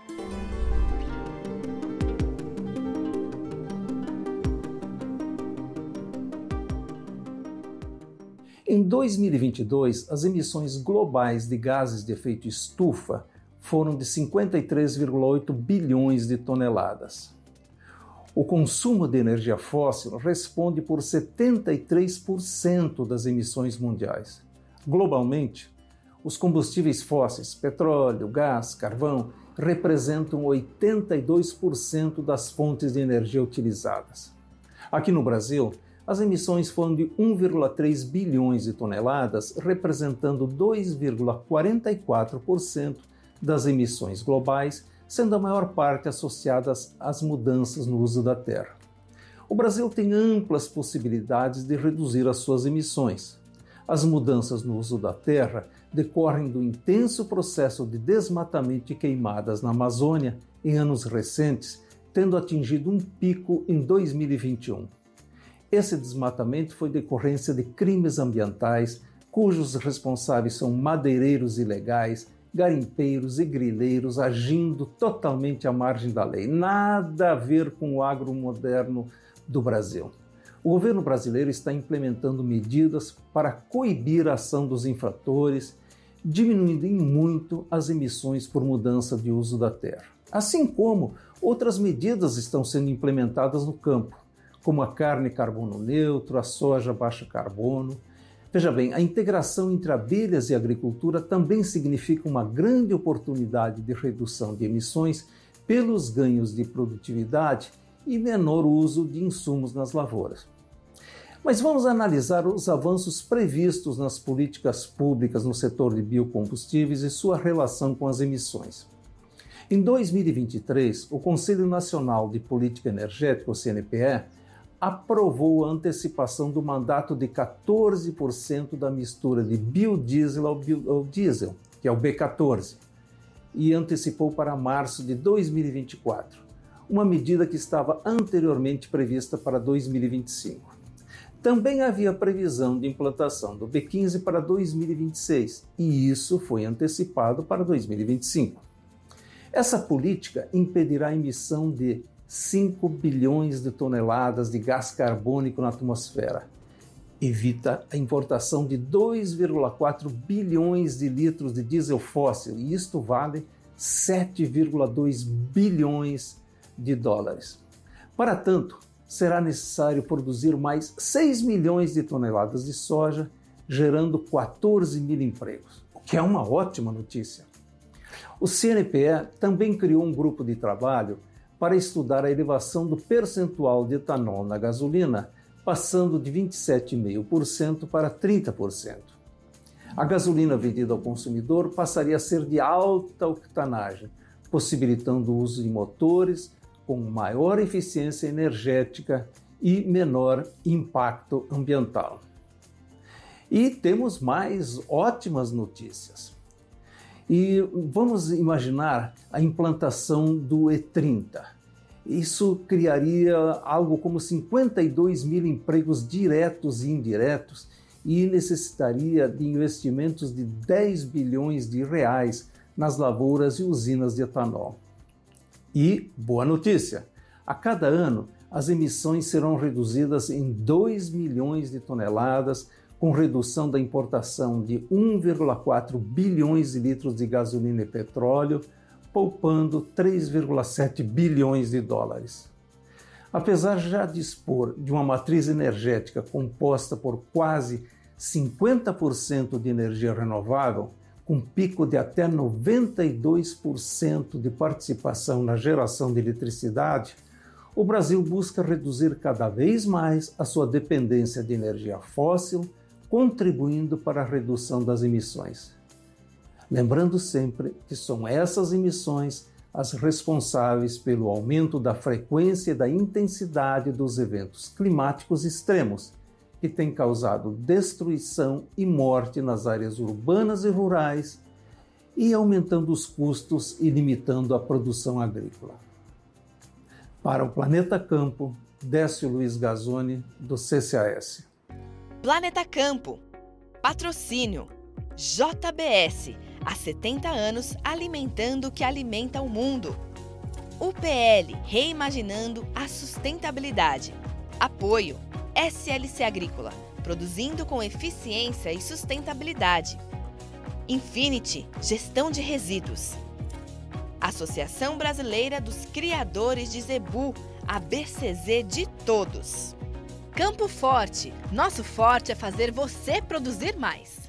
Em 2022, as emissões globais de gases de efeito estufa foram de 53,8 bilhões de toneladas. O consumo de energia fóssil responde por 73% das emissões mundiais. Globalmente, os combustíveis fósseis, petróleo, gás, carvão, representam 82% das fontes de energia utilizadas. Aqui no Brasil, as emissões foram de 1,3 bilhões de toneladas, representando 2,44% das emissões globais, sendo a maior parte associadas às mudanças no uso da terra. O Brasil tem amplas possibilidades de reduzir as suas emissões. As mudanças no uso da terra decorrem do intenso processo de desmatamento e queimadas na Amazônia em anos recentes, tendo atingido um pico em 2021. Esse desmatamento foi decorrência de crimes ambientais, cujos responsáveis são madeireiros ilegais, garimpeiros e grileiros agindo totalmente à margem da lei. Nada a ver com o agro moderno do Brasil. O governo brasileiro está implementando medidas para coibir a ação dos infratores, diminuindo em muito as emissões por mudança de uso da terra. Assim como outras medidas estão sendo implementadas no campo, como a carne carbono neutro, a soja baixa carbono. Veja bem, a integração entre abelhas e agricultura também significa uma grande oportunidade de redução de emissões pelos ganhos de produtividade e menor uso de insumos nas lavouras. Mas vamos analisar os avanços previstos nas políticas públicas no setor de biocombustíveis e sua relação com as emissões. Em 2023, o Conselho Nacional de Política Energética, o CNPE, aprovou a antecipação do mandato de 14% da mistura de biodiesel ao diesel, que é o B14, e antecipou para março de 2024, uma medida que estava anteriormente prevista para 2025. Também havia previsão de implantação do B15 para 2026, e isso foi antecipado para 2025. Essa política impedirá a emissão de 5 bilhões de toneladas de gás carbônico na atmosfera. Evita a importação de 2,4 bilhões de litros de diesel fóssil, e isto vale 7,2 bilhões de dólares. Para tanto, será necessário produzir mais 6 milhões de toneladas de soja, gerando 14 mil empregos, o que é uma ótima notícia. O CNPE também criou um grupo de trabalho para estudar a elevação do percentual de etanol na gasolina, passando de 27,5% para 30%. A gasolina vendida ao consumidor passaria a ser de alta octanagem, possibilitando o uso de motores com maior eficiência energética e menor impacto ambiental. E temos mais ótimas notícias. E vamos imaginar a implantação do E30. Isso criaria algo como 52 mil empregos diretos e indiretos e necessitaria de investimentos de 10 bilhões de reais nas lavouras e usinas de etanol. E, boa notícia, a cada ano as emissões serão reduzidas em 2 milhões de toneladas, com redução da importação de 1,4 bilhões de litros de gasolina e petróleo, poupando 3,7 bilhões de dólares. Apesar de já dispor de uma matriz energética composta por quase 50% de energia renovável, com pico de até 92% de participação na geração de eletricidade, o Brasil busca reduzir cada vez mais a sua dependência de energia fóssil, contribuindo para a redução das emissões. Lembrando sempre que são essas emissões as responsáveis pelo aumento da frequência e da intensidade dos eventos climáticos extremos, que têm causado destruição e morte nas áreas urbanas e rurais e aumentando os custos e limitando a produção agrícola. Para o Planeta Campo, Décio Luiz Gazzoni, do CCAS. Planeta Campo. Patrocínio JBS, Há 70 anos, alimentando o que alimenta o mundo. UPL, reimaginando a sustentabilidade. Apoio SLC Agrícola, produzindo com eficiência e sustentabilidade. Infinity, gestão de resíduos. Associação Brasileira dos Criadores de Zebu, a BCZ de todos. Campo Forte, nosso forte é fazer você produzir mais.